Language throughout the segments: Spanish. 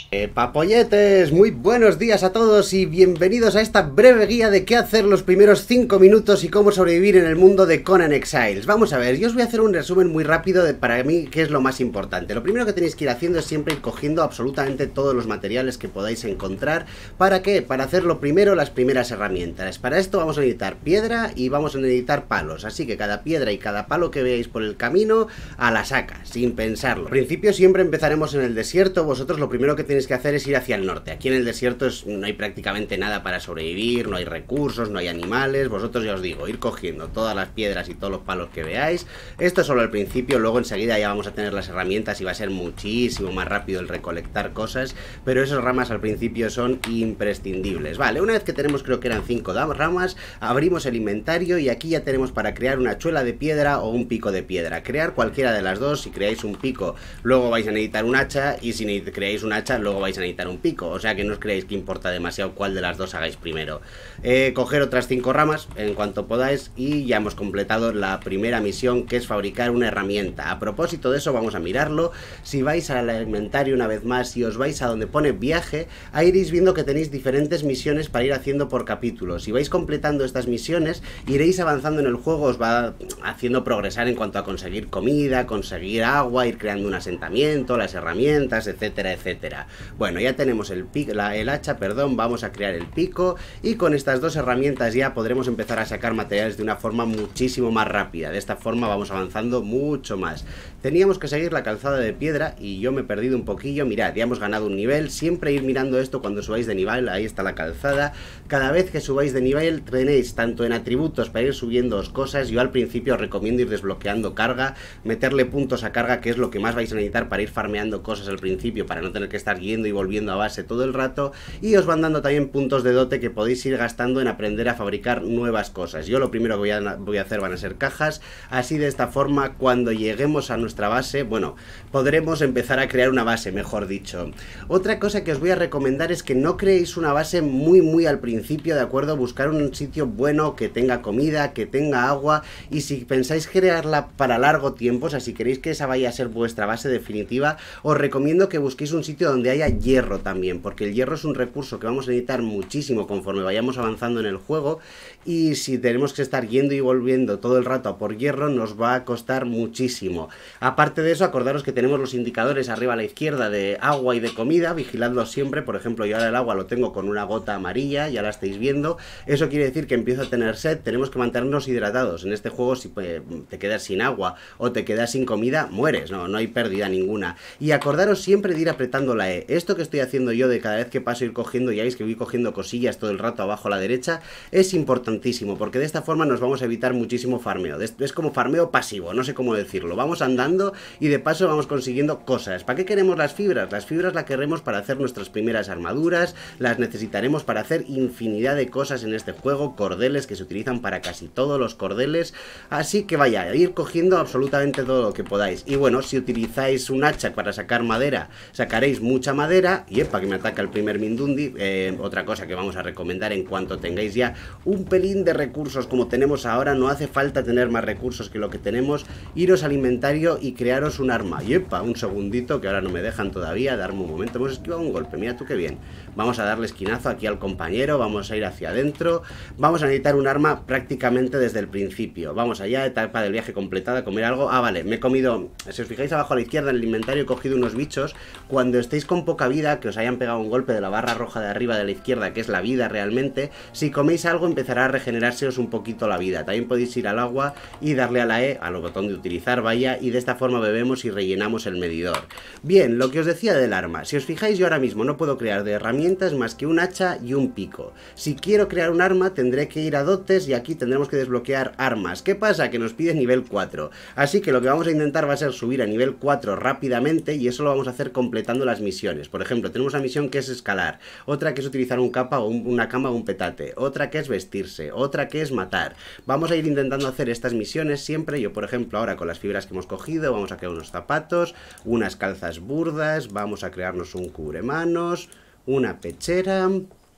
Papolletes, muy buenos días a todos y bienvenidos a esta breve guía de qué hacer los primeros 5 minutos y cómo sobrevivir en el mundo de Conan Exiles. Vamos a ver, yo os voy a hacer un resumen muy rápido de para mí qué es lo más importante. Lo primero que tenéis que ir haciendo es siempre ir cogiendo absolutamente todos los materiales que podáis encontrar. ¿Para qué? Para hacer lo primero, las primeras herramientas. Para esto vamos a necesitar piedra y vamos a necesitar palos, así que cada piedra y cada palo que veáis por el camino a la saca, sin pensarlo. Al principio siempre empezaremos en el desierto. Vosotros lo primero que tenéis que hacer es ir hacia el norte. Aquí en el desierto no hay prácticamente nada para sobrevivir, no hay recursos, no hay animales. Vosotros ya os digo, ir cogiendo todas las piedras y todos los palos que veáis. Esto es solo al principio, luego enseguida ya vamos a tener las herramientas y va a ser muchísimo más rápido el recolectar cosas, pero esas ramas al principio son imprescindibles. Vale, una vez que tenemos, creo que eran 5 ramas, abrimos el inventario y aquí ya tenemos para crear una hachuela de piedra o un pico de piedra. Crear cualquiera de las dos. Si creáis un pico, luego vais a necesitar un hacha, y si creáis un hacha, luego vais a necesitar un pico, o sea que no os creáis que importa demasiado cuál de las dos hagáis primero. Coger otras 5 ramas en cuanto podáis y ya hemos completado la primera misión, que es fabricar una herramienta. A propósito de eso, vamos a mirarlo. Si vais al inventario una vez más y os vais a donde pone viaje, ahí iréis viendo que tenéis diferentes misiones para ir haciendo por capítulos. Si vais completando estas misiones, iréis avanzando en el juego, os va haciendo progresar en cuanto a conseguir comida, conseguir agua, ir creando un asentamiento, las herramientas, etcétera, etcétera. Bueno, ya tenemos el hacha, perdón, vamos a crear el pico y con estas dos herramientas ya podremos empezar a sacar materiales de una forma muchísimo más rápida. De esta forma vamos avanzando mucho más. Teníamos que seguir la calzada de piedra y yo me he perdido un poquillo. Mirad, ya hemos ganado un nivel. Siempre ir mirando esto cuando subáis de nivel. Ahí está la calzada. Cada vez que subáis de nivel tenéis tanto en atributos para ir subiendo cosas. Yo al principio os recomiendo ir desbloqueando carga, meterle puntos a carga, que es lo que más vais a necesitar para ir farmeando cosas al principio, para no tener que estar yendo y volviendo a base todo el rato. Y os van dando también puntos de dote que podéis ir gastando en aprender a fabricar nuevas cosas. Yo lo primero que voy a hacer van a ser cajas. Así, de esta forma, cuando lleguemos a nuestra base, bueno, podremos empezar a crear una base, mejor dicho. Otra cosa que os voy a recomendar es que no creéis una base muy al principio, ¿de acuerdo? Buscar un sitio bueno, que tenga comida, que tenga agua, y si pensáis crearla para largo tiempo, o sea, si queréis que esa vaya a ser vuestra base definitiva, os recomiendo que busquéis un sitio donde haya hierro también, porque el hierro es un recurso que vamos a necesitar muchísimo conforme vayamos avanzando en el juego, y si tenemos que estar yendo y volviendo todo el rato a por hierro, nos va a costar muchísimo. Aparte de eso, acordaros que tenemos los indicadores arriba a la izquierda de agua y de comida, vigiladlos siempre. Por ejemplo, yo ahora el agua lo tengo con una gota amarilla, ya la estáis viendo. Eso quiere decir que empiezo a tener sed. Tenemos que mantenernos hidratados. En este juego, si te quedas sin agua o te quedas sin comida, mueres, no hay pérdida ninguna. Y acordaros siempre de ir apretando la E. Esto que estoy haciendo yo de cada vez que paso ir cogiendo, ya veis que voy cogiendo cosillas todo el rato abajo a la derecha, es importantísimo, porque de esta forma nos vamos a evitar muchísimo farmeo. Es como farmeo pasivo, no sé cómo decirlo. Vamos andando y de paso vamos consiguiendo cosas. ¿Para qué queremos las fibras? Las fibras las queremos para hacer nuestras primeras armaduras, las necesitaremos para hacer infinidad de cosas en este juego, cordeles que se utilizan para casi todos los cordeles, así que vaya, ir cogiendo absolutamente todo lo que podáis. Y bueno, si utilizáis un hacha para sacar madera, sacaréis mucha madera. Y epa, que me ataca el primer Mindundi. Otra cosa que vamos a recomendar, en cuanto tengáis ya un pelín de recursos como tenemos ahora, no hace falta tener más recursos que lo que tenemos, iros al inventario y crearos un arma. Y epa, un segundito, que ahora no me dejan todavía, darme un momento. Hemos esquivado un golpe, mira tú qué bien. Vamos a darle esquinazo aquí al compañero, vamos a ir hacia adentro. Vamos a necesitar un arma prácticamente desde el principio. Vamos allá, etapa del viaje completada, comer algo. Ah, vale, me he comido, si os fijáis abajo a la izquierda en el inventario, he cogido unos bichos. Cuando estéis con poca vida, que os hayan pegado un golpe de la barra roja de arriba de la izquierda, que es la vida realmente, si coméis algo empezará a regenerárseos un poquito la vida. También podéis ir al agua y darle a la E, al botón de utilizar, vaya, y de esta forma bebemos y rellenamos el medidor. Bien, lo que os decía del arma. Si os fijáis, yo ahora mismo no puedo crear de herramientas más que un hacha y un pico. Si quiero crear un arma, tendré que ir a dotes y aquí tendremos que desbloquear armas. ¿Qué pasa? Que nos pide nivel 4. Así que lo que vamos a intentar va a ser subir a nivel 4 rápidamente, y eso lo vamos a hacer completando las misiones. Por ejemplo, tenemos una misión que es escalar, otra que es utilizar un capa o una cama o un petate, otra que es vestirse, otra que es matar. Vamos a ir intentando hacer estas misiones siempre. Yo, por ejemplo, ahora con las fibras que hemos cogido, vamos a crear unos zapatos, unas calzas burdas, vamos a crearnos un cubremanos, una pechera.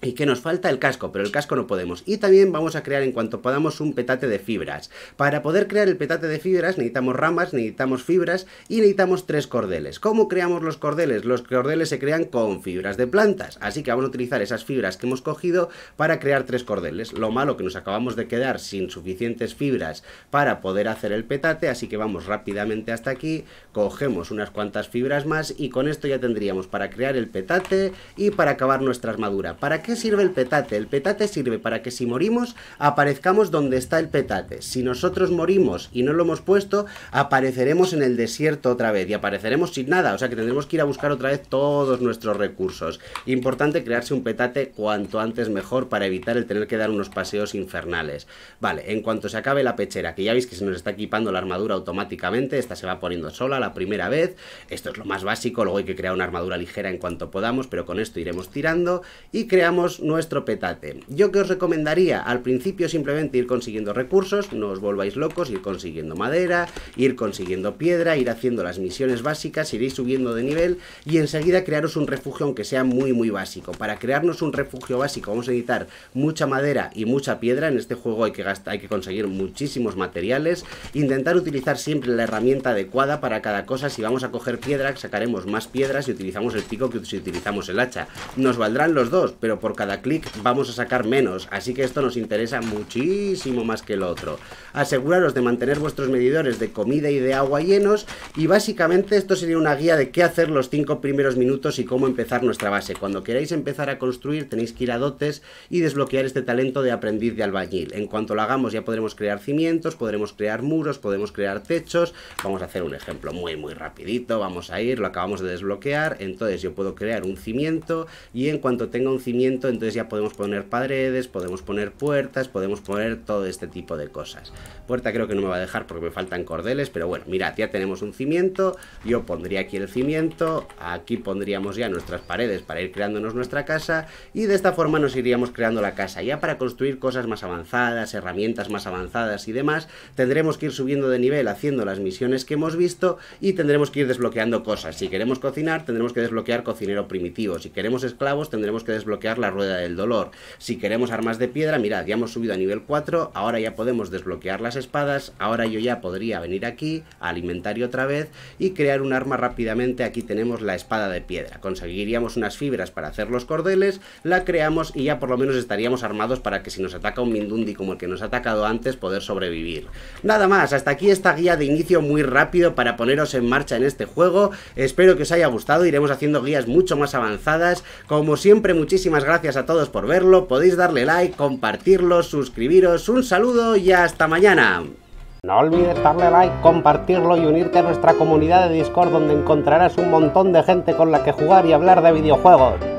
¿Y qué nos falta? El casco, pero el casco no podemos. Y también vamos a crear en cuanto podamos un petate de fibras. Para poder crear el petate de fibras necesitamos ramas, necesitamos fibras y necesitamos 3 cordeles. ¿Cómo creamos los cordeles? Los cordeles se crean con fibras de plantas. Así que vamos a utilizar esas fibras que hemos cogido para crear 3 cordeles. Lo malo que nos acabamos de quedar sin suficientes fibras para poder hacer el petate, así que vamos rápidamente hasta aquí, cogemos unas cuantas fibras más y con esto ya tendríamos para crear el petate y para acabar nuestra armadura. ¿Para qué sirve el petate? El petate sirve para que si morimos aparezcamos donde está el petate. Si nosotros morimos y no lo hemos puesto, apareceremos en el desierto otra vez y apareceremos sin nada, o sea que tendremos que ir a buscar otra vez todos nuestros recursos. Importante crearse un petate cuanto antes mejor para evitar el tener que dar unos paseos infernales. Vale, en cuanto se acabe la pechera, que ya veis que se nos está equipando la armadura automáticamente, esta se va poniendo sola la primera vez, esto es lo más básico, luego hay que crear una armadura ligera en cuanto podamos, pero con esto iremos tirando y creamos nuestro petate. Yo que os recomendaría al principio simplemente ir consiguiendo recursos, no os volváis locos, ir consiguiendo madera, ir consiguiendo piedra, ir haciendo las misiones básicas, iréis subiendo de nivel y enseguida crearos un refugio aunque sea muy básico. Para crearnos un refugio básico vamos a necesitar mucha madera y mucha piedra. En este juego hay que conseguir muchísimos materiales, intentar utilizar siempre la herramienta adecuada para cada cosa. Si vamos a coger piedra sacaremos más piedras si utilizamos el pico que si utilizamos el hacha. Nos valdrán los dos, pero por cada clic vamos a sacar menos, así que esto nos interesa muchísimo más que el otro. Aseguraros de mantener vuestros medidores de comida y de agua llenos y básicamente esto sería una guía de qué hacer los 5 primeros minutos y cómo empezar nuestra base. Cuando queráis empezar a construir tenéis que ir a dotes y desbloquear este talento de aprendiz de albañil. En cuanto lo hagamos ya podremos crear cimientos, podremos crear muros, podemos crear techos. Vamos a hacer un ejemplo muy rapidito, vamos a ir, lo acabamos de desbloquear, entonces yo puedo crear un cimiento y en cuanto tenga un cimiento entonces ya podemos poner paredes, podemos poner puertas, podemos poner todo este tipo de cosas. Puerta creo que no me va a dejar porque me faltan cordeles, pero bueno, mirad, ya tenemos un cimiento, yo pondría aquí el cimiento, aquí pondríamos ya nuestras paredes para ir creándonos nuestra casa y de esta forma nos iríamos creando la casa. Ya para construir cosas más avanzadas, herramientas más avanzadas y demás, tendremos que ir subiendo de nivel haciendo las misiones que hemos visto y tendremos que ir desbloqueando cosas. Si queremos cocinar tendremos que desbloquear cocinero primitivo, si queremos esclavos tendremos que desbloquear la rueda del dolor. Si queremos armas de piedra, mirad, ya hemos subido a nivel 4, ahora ya podemos desbloquear las espadas, ahora yo ya podría venir aquí al inventario otra vez y crear un arma rápidamente. Aquí tenemos la espada de piedra, conseguiríamos unas fibras para hacer los cordeles, la creamos y ya por lo menos estaríamos armados para que si nos ataca un Mindundi como el que nos ha atacado antes, poder sobrevivir. Nada más, hasta aquí esta guía de inicio muy rápido para poneros en marcha en este juego. Espero que os haya gustado, iremos haciendo guías mucho más avanzadas. Como siempre, muchísimas gracias a todos por verlo, podéis darle like, compartirlo, suscribiros, un saludo y hasta mañana. No olvides darle like, compartirlo y unirte a nuestra comunidad de Discord donde encontrarás un montón de gente con la que jugar y hablar de videojuegos.